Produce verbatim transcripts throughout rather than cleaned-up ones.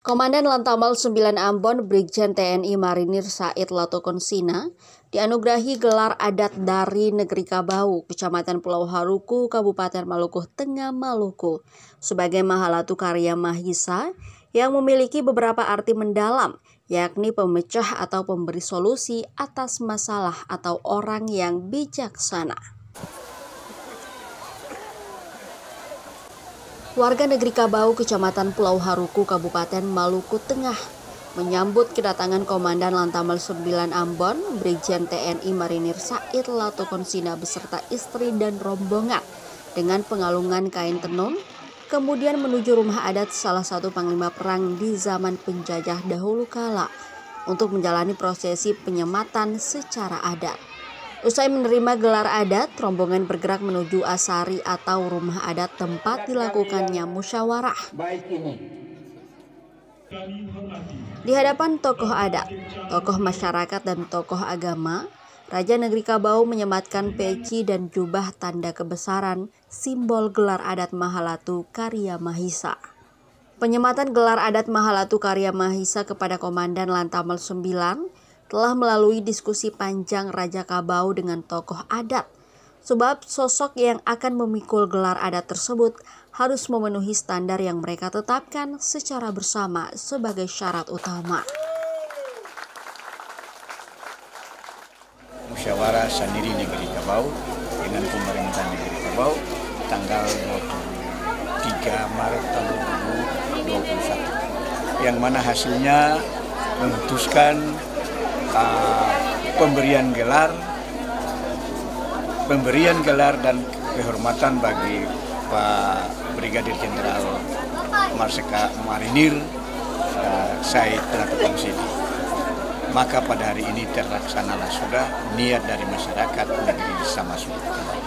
Komandan Lantamal sembilan Ambon Brigjen T N I Marinir Said Latokonsina dianugerahi gelar adat dari Negeri Kabau, Kecamatan Pulau Haruku, Kabupaten Maluku Tengah, Maluku, sebagai Mahalatu Karya Mahisa yang memiliki beberapa arti mendalam, yakni pemecah atau pemberi solusi atas masalah atau orang yang bijaksana. Warga Negeri Kabau, Kecamatan Pulau Haruku, Kabupaten Maluku Tengah, menyambut kedatangan Komandan Lantamal sembilan Ambon, Brigjen T N I Marinir Said Latokonsina beserta istri dan rombongan dengan pengalungan kain tenun, kemudian menuju rumah adat salah satu panglima perang di zaman penjajah dahulu kala untuk menjalani prosesi penyematan secara adat. Usai menerima gelar adat, rombongan bergerak menuju asari atau rumah adat tempat dilakukannya musyawarah. Di hadapan tokoh adat, tokoh masyarakat dan tokoh agama, Raja Negeri Kabau menyematkan peci dan jubah tanda kebesaran, simbol gelar adat Mahalatu Karya Mahisa. Penyematan gelar adat Mahalatu Karya Mahisa kepada Komandan Lantamal sembilan telah melalui diskusi panjang Raja Kabau dengan tokoh adat, sebab sosok yang akan memikul gelar adat tersebut harus memenuhi standar yang mereka tetapkan secara bersama sebagai syarat utama. Musyawarah Sandiri Negeri Kabau dengan pemerintah Negeri Kabau tanggal dua puluh tiga Maret tahun dua ribu dua puluh satu, yang mana hasilnya memutuskan uh, pemberian gelar pemberian gelar dan kehormatan bagi Pak Brigadir Jenderal Marseka Marinir uh, Said Latokonsina. Maka pada hari ini terlaksanalah sudah niat dari masyarakat negeri Samasu.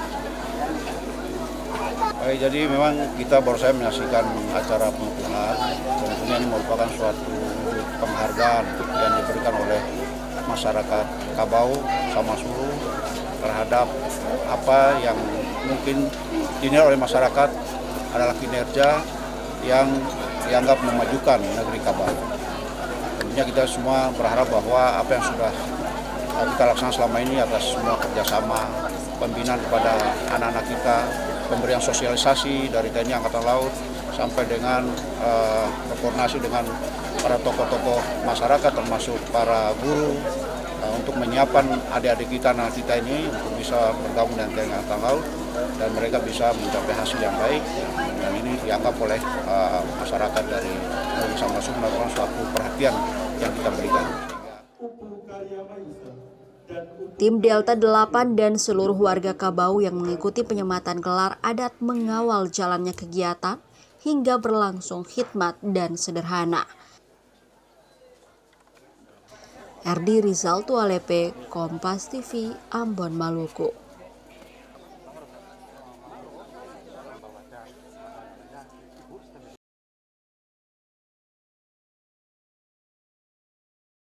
Baik, jadi memang kita baru saja menyaksikan acara pengukuhan. Tentunya ini merupakan suatu penghargaan yang diberikan oleh masyarakat Kabau, Samasu terhadap apa yang mungkin dinilai oleh masyarakat adalah kinerja yang dianggap memajukan negeri Kabau. Tentunya kita semua berharap bahwa apa yang sudah kita laksanakan selama ini atas semua kerjasama, pembinaan kepada anak-anak kita, pemberian sosialisasi dari T N I Angkatan Laut sampai dengan uh, koordinasi dengan para tokoh-tokoh masyarakat termasuk para guru uh, untuk menyiapkan adik-adik kita, anak kita ini untuk bisa bergabung dengan T N I Angkatan Laut dan mereka bisa mencapai hasil yang baik, dan ini dianggap oleh uh, masyarakat dari Samasu melakukan suatu perhatian yang kita berikan. Tim Delta delapan dan seluruh warga Kabau yang mengikuti penyematan gelar adat mengawal jalannya kegiatan hingga berlangsung khidmat dan sederhana. Erdi Rizal Tualepe, Kompas T V, Ambon, Maluku.